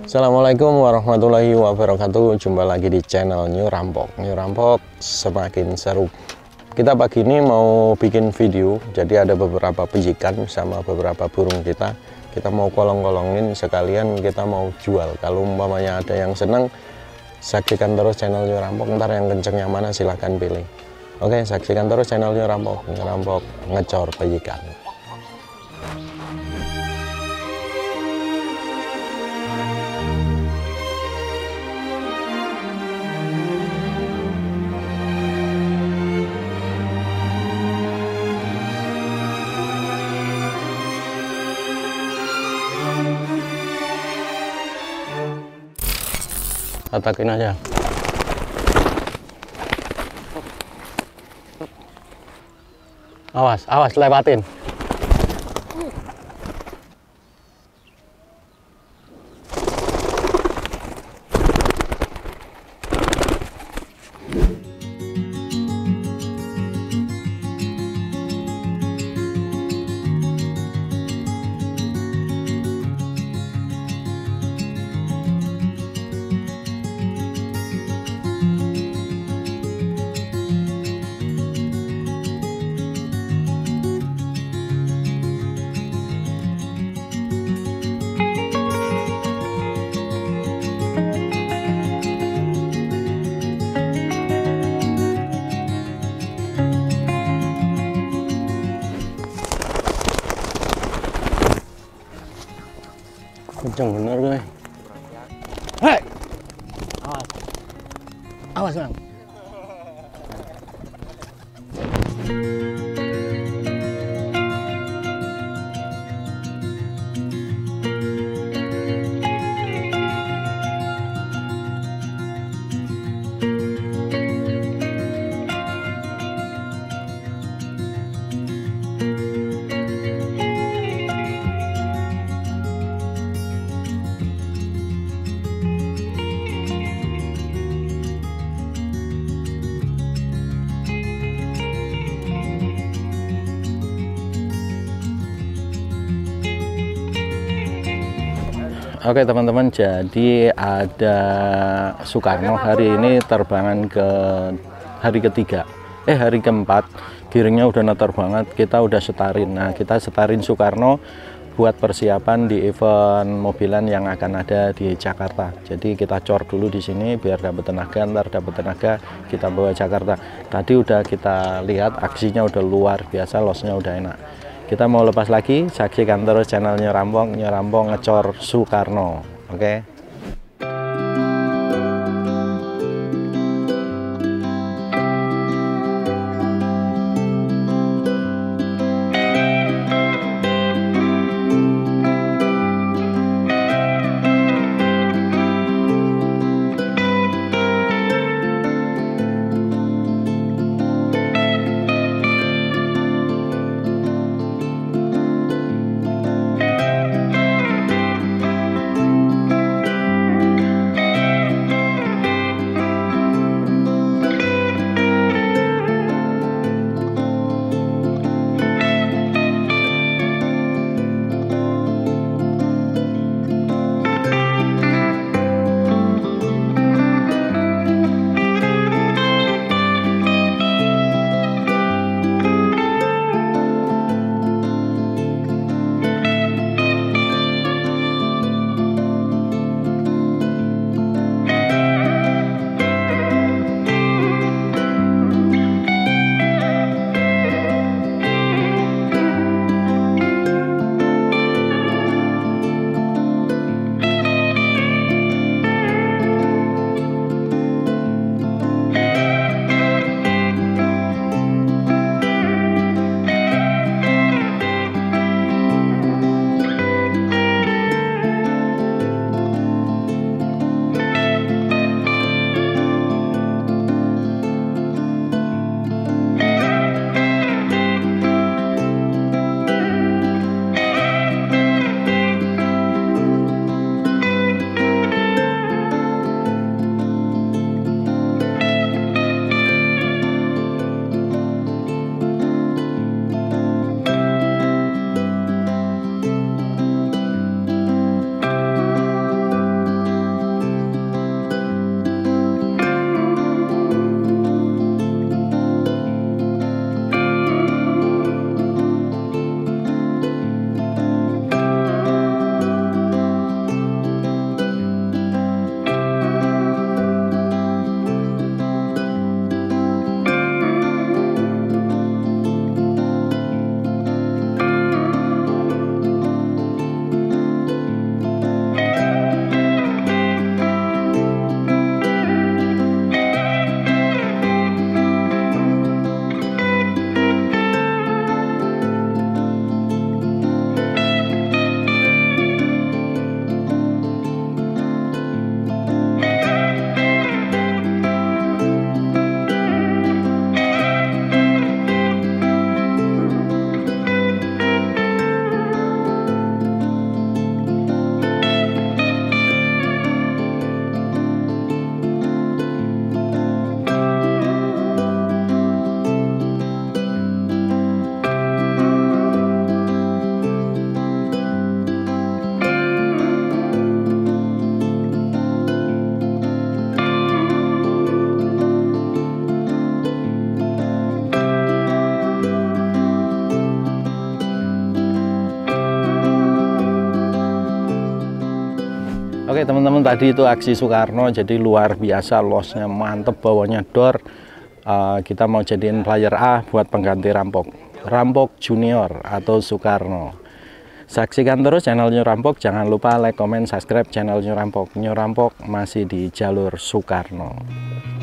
Assalamualaikum warahmatullahi wabarakatuh. Jumpa lagi di channel New Rampok. New Rampok semakin seru. Kita pagi ini mau bikin video. Jadi ada beberapa pejikan sama beberapa burung kita. Kita mau kolong-kolongin sekalian kita mau jual. Kalau umpamanya ada yang senang, saksikan terus channel New Rampok. Ntar yang kenceng yang mana silahkan pilih. Oke, saksikan terus channel New Rampok. New Rampok ngecor pejikan. Atakin aja. Awas lewatin. Kenceng bener gue. Hei! Awas bang. Oke teman-teman, jadi ada Soekarno hari ini terbangan ke hari ketiga, hari keempat. Giringnya udah netar banget, kita udah setarin. Nah, kita setarin Soekarno buat persiapan di event mobilan yang akan ada di Jakarta. Jadi kita cor dulu di sini biar dapat tenaga, ntar dapat tenaga kita bawa Jakarta. Tadi udah kita lihat aksinya udah luar biasa, losnya udah enak. Kita mau lepas lagi, saksikan terus channel New Rampok ngecor Soekarno. Oke. Oke teman-teman, tadi itu aksi Soekarno, jadi luar biasa, losnya mantep, bawahnya dor. Kita mau jadiin player A buat pengganti Rampok Junior atau Soekarno. Saksikan terus channel New Rampok, jangan lupa like, comment, subscribe channel New Rampok. New Rampok masih di jalur Soekarno.